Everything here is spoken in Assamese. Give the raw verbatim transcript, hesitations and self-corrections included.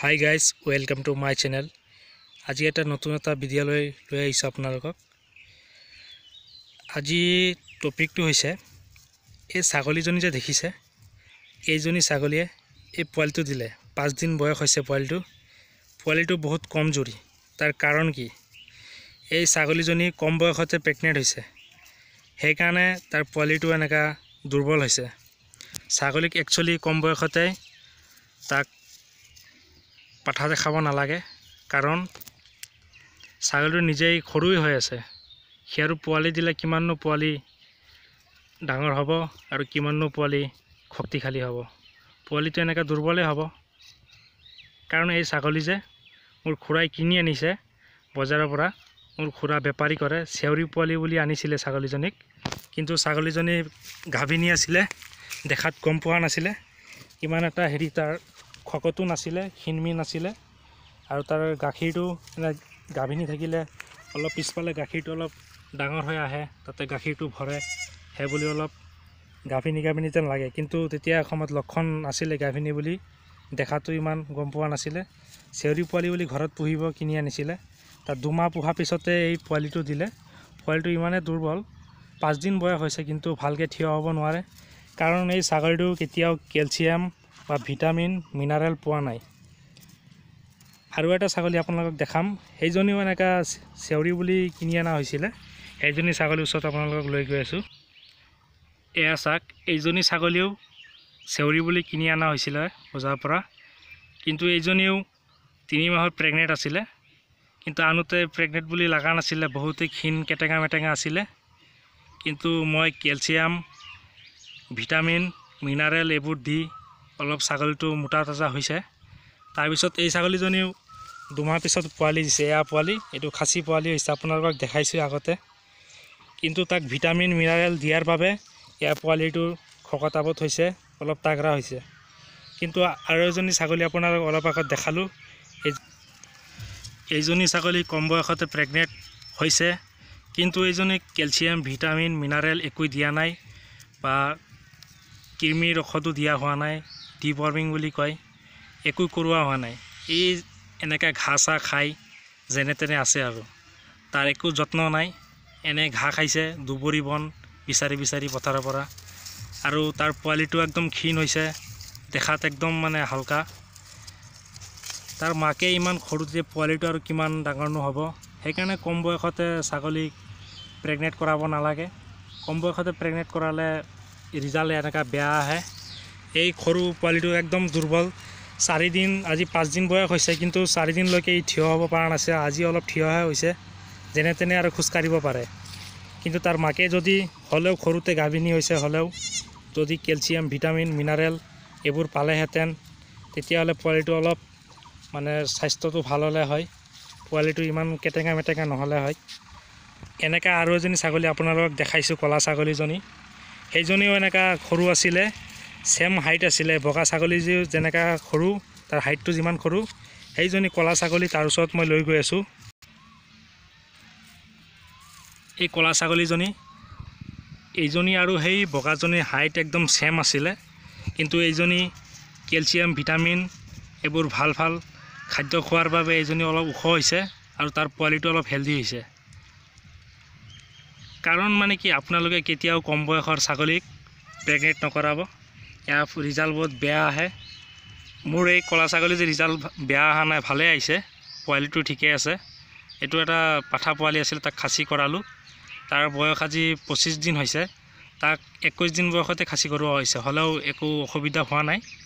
Hi guys, welcome to my channel. আজি এটা নতুন এটা ভিডিও লৈ লৈ আহিছো আপোনালোকক। আজি টপিকটো হৈছে এই ছাগলীজনী যে দেখিছে এইজনী ছাগলীয়ে এই পোৱালিটো দিলে পাঁচ দিন বয়স হৈছে পোৱালিটো পোৱালিটো বহুত কমজোৰি তাৰ কাৰণ কি এই ছাগলীজনী কম বয়সতে প্ৰেগনেন্ট হৈছে সেই কাৰণে তাৰ পোৱালিটো এনেকা দুৰ্বল হৈছে ছাগলীক একচুয়ালি কম বয়সতে তাক পাঠা দেখাব নালাগে কাৰণ ছাগলীটো নিজেই খৰুই হৈ আছে হেয়াৰ পোৱালি দিলে কিমাননো পোৱালি ডাঙৰ হ'ব আৰু কিমাননো পোৱালি শক্তিশালী হ'ব পোৱালিটো এনেকা দুৰ্বলই হ'ব কাৰণ এই ছাগলী যে মোৰ খুৰাই কিনি আনিছে বজাৰৰ পৰা মোৰ খুৰা বেপাৰী কৰে চেউৰি পোৱালি বুলি আনিছিলে ছাগলীজনীক কিন্তু ছাগলীজনী গাভিনী আছিলে দেখাত কম পোৱা নাছিলে ইমান এটা হেৰি তাৰ খকটো নাছিলে হিনমি নাছিলে আৰু তাৰ গাখীৰটো গাভিনী থাকিলে অলপ পিছপালে গাখীৰটো অলপ ডাঙৰ হৈ আহে তাতে গাখীৰটো ভৰে হে বুলি অলপ গাভিনী গাভিনী যেন লাগে কিন্তু তেতিয়া সময়ত লক্ষণ নাছিলে গাভিনী বুলি দেখাটো ইমান গম পোৱা নাছিলে চেউৰি পোৱালি বুলি ঘৰত পুহিব কিনি আনিছিলে তাৰ দুমাহ পোহা পিছতে এই পোৱালিটো দিলে পোৱালিটো ইমানে দুৰ্বল পাঁচ দিন বয়স হৈছে কিন্তু ভালকৈ থিয় হ'ব নোৱাৰে কাৰণ এই ছাগলীটো কেতিয়াও কেলছিয়াম বা ভিটামিন মিনাৰেল পোৱা নাই আৰু এটা ছাগলী আপোনালোকক দেখাম সেইজনীও এনেকা চেউৰি বুলি কিনি আনা হৈছিলে সেইজনী ছাগলীৰ ওচৰত আপোনালোকক লৈ গৈ আছোঁ এয়া চাক এইজনী ছাগলীও চেউৰি বুলি কিনি আনা হৈছিলে বজাৰৰ পৰা কিন্তু এইজনীও তিনি মাহৰ প্ৰেগনেন্ট আছিলে কিন্তু আনোতে প্ৰেগনেন্ট বুলি লগা নাছিলে বহুতে ক্ষীণ কেটেঙা মেটেঙা আছিলে কিন্তু মই কেলছিয়াম ভিটামিন মিনাৰেল এইবোৰ দি অলপ ছাগলীটো মোটা তাজা হৈছে তাৰপিছত এই ছাগলীজনীও দুমাহ পিছত পোৱালি দিছে এয়া পোৱালি এইটো খাচী পোৱালি হৈছে আপোনালোকক দেখাইছোঁ আগতে কিন্তু তাক ভিটামিন মিনাৰেল দিয়াৰ বাবে এয়া পোৱালিটোৰ খকতাবত হৈছে অলপ তাগৰা হৈছে কিন্তু আৰু এজনী ছাগলী আপোনালোকক অলপ আগত দেখালোঁ এই এইজনী ছাগলী কম বয়সতে প্ৰেগনেন্ট হৈছে কিন্তু এইজনী কেলছিয়াম ভিটামিন মিনাৰেল একো দিয়া নাই বা কৃমিৰ ঔষধো দিয়া হোৱা নাই ডিৱৰ্মিং বুলি কয় একো কৰোৱা হোৱা নাই এই এনেকা ঘাঁহ চাহ খাই যেনে তেনে আছে আৰু তাৰ একো যত্ন নাই এনে ঘাঁহ খাইছে দুবৰি বন বিচাৰি বিচাৰি পথাৰৰ পৰা আৰু তাৰ পোৱালিটো একদম ক্ষীণ হৈছে দেখাত একদম মানে হালকা তাৰ মাকে ইমান সৰুতে পোৱালিটো আৰু কিমান ডাঙৰনো হ'ব সেইকাৰণে কম বয়সতে ছাগলীক প্ৰেগনেন্ট কৰাব নালাগে কম বয়সতে প্ৰেগনেন্ট কৰালে ৰিজাল্ট এনেকা বেয়া আহে এই সৰু পোৱালিটো একদম দুৰ্বল চাৰিদিন আজি পাঁচদিন বয়স হৈছে কিন্তু চাৰিদিনলৈকে ই থিয় হ'ব পৰা নাছিল আজি অলপ থিয়হে হৈছে যেনে তেনে আৰু খোজকাঢ়িব পাৰে কিন্তু তাৰ মাকে যদি হ'লেও সৰুতে গাভিনী হৈছে হ'লেও যদি কেলছিয়াম ভিটামিন মিনাৰেল এইবোৰ পালেহেঁতেন তেতিয়াহ'লে পোৱালিটো অলপ মানে স্বাস্থ্যটো ভাল হ'লে হয় পোৱালিটো ইমান কেটেঙা মেটেঙা নহ'লে হয় এনেকা আৰু এজনী ছাগলী আপোনালোকক দেখাইছোঁ ক'লা ছাগলীজনী সেইজনীও এনেকা সৰু আছিলে সেম হাইট আছিলে বগা ছাগলী যি যেনেকা সৰু তাৰ হাইটটো যিমান সৰু সেইজনী ক'লা ছাগলী তাৰ ওচৰত মই লৈ গৈ আছোঁ এই ক'লা ছাগলীজনী এইজনী আৰু সেই বগাজনীৰ হাইট একদম সেম আছিলে কিন্তু এইজনী কেলছিয়াম ভিটামিন এইবোৰ ভাল ভাল খাদ্য খোৱাৰ বাবে এইজনী অলপ ওখ হৈছে আৰু তাৰ পোৱালিটো অলপ হেল্ডি হৈছে কাৰণ মানে কি আপোনালোকে কেতিয়াও কম বয়সৰ ছাগলীক প্ৰেগনেন্ট নকৰাব ইয়াৰ ৰিজাল্ট বহুত বেয়া আহে মোৰ এই ক'লা ছাগলী যে ৰিজাল্ট বেয়া অহা নাই ভালেই আহিছে পোৱালিটো ঠিকে আছে এইটো এটা পাঠা পোৱালি আছিল তাক খাচী কৰালোঁ তাৰ বয়স আজি পঁচিছ দিন হৈছে তাক একৈছ দিন বয়সতে খাচী কৰোৱা হৈছে হ'লেও একো অসুবিধা হোৱা নাই